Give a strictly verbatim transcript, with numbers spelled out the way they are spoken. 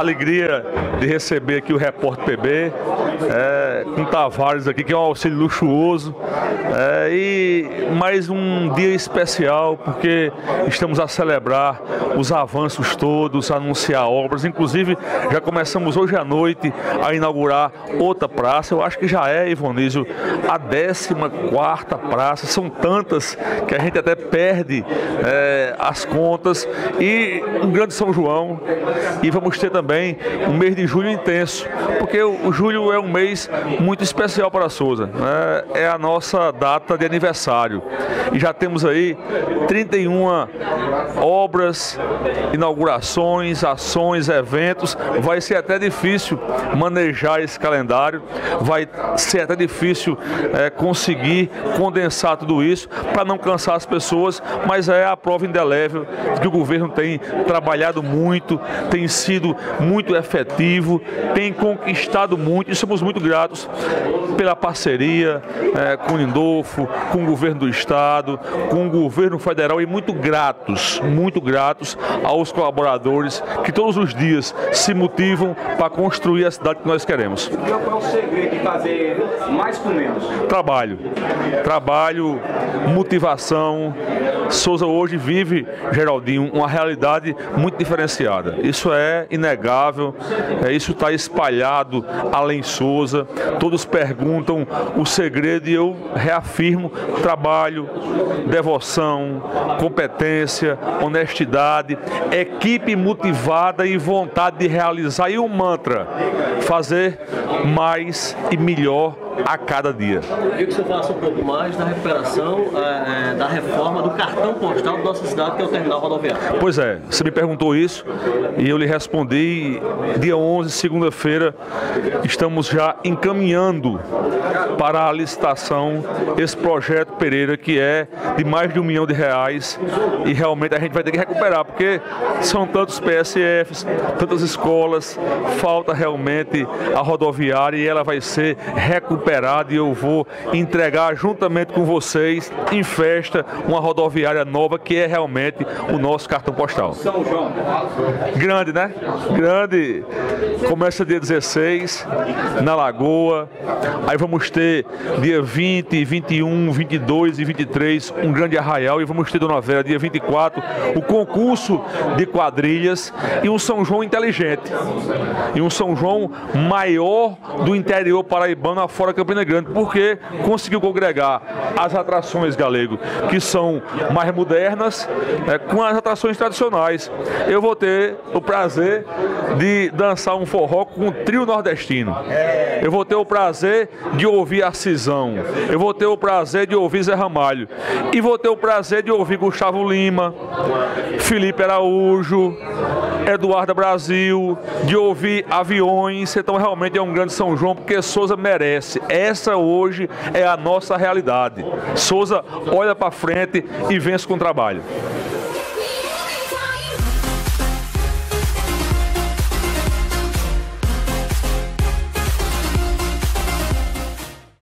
Alegria de receber aqui o Repórter P B, é, com Tavares aqui, que é um auxílio luxuoso, é, e mais um dia especial, porque estamos a celebrar os avanços todos, a anunciar obras, inclusive já começamos hoje à noite a inaugurar outra praça. Eu acho que já é, Ivonísio, a décima quarta praça, são tantas que a gente até perde é, as contas, e um grande São João, e vamos ter também um mês de julho intenso, porque o, o julho é um mês muito especial para a Sousa, né? É a nossa data de aniversário, e já temos aí trinta e uma obras, inaugurações, ações, eventos. Vai ser até difícil manejar esse calendário, vai ser até difícil é, conseguir condensar tudo isso para não cansar as pessoas, mas é a prova indelével de que o governo tem trabalhado muito, tem sido muito efetivo, tem conquistado muito, e somos muito gratos pela parceria é, com o Lindolfo, com o governo do estado, com o governo federal, e muito gratos, muito gratos aos colaboradores que todos os dias se motivam para construir a cidade que nós queremos. Qual é o segredo de fazer mais com menos? Trabalho, trabalho, motivação. Sousa hoje vive, Geraldinho, uma realidade muito diferenciada. Isso é inegável, é, isso está espalhado além Sousa. Todos perguntam o segredo e eu reafirmo: trabalho, devoção, competência, honestidade, equipe motivada e vontade de realizar. E o mantra: fazer mais e melhor a cada dia. Eu queria que você falasse um pouco mais da recuperação, é, da reforma do cartão postal da nossa cidade, que é o terminal rodoviário. Pois é, você me perguntou isso e eu lhe respondi. Dia onze, segunda-feira, estamos já encaminhando para a licitação esse projeto Pereira, que é de mais de um milhão de reais, e realmente a gente vai ter que recuperar, porque são tantos P S Fs, tantas escolas, falta realmente a rodoviária, e ela vai ser recuperada, e eu vou entregar juntamente com vocês em festa uma rodoviária nova, que é realmente o nosso cartão postal. São João. Grande, né? Grande. Começa dia dezesseis na Lagoa. Aí vamos ter dia vinte, vinte e um, vinte e dois e vinte e três um grande arraial, e vamos ter, Dona Vera, dia vinte e quatro, o concurso de quadrilhas, e um São João inteligente. E um São João maior do interior paraibano afora Campina Grande, porque conseguiu congregar as atrações, Galego, que são mais modernas, né, com as atrações tradicionais. Eu vou ter o prazer de dançar um forró com o trio nordestino. Eu vou ter o prazer de ouvir Arcisão. Eu vou ter o prazer de ouvir Zé Ramalho. E vou ter o prazer de ouvir Gustavo Lima, Felipe Araújo, Eduardo Brasil, de ouvir Aviões. Então realmente é um grande São João, porque Sousa merece. Essa hoje é a nossa realidade. Sousa olha para frente e vence com trabalho.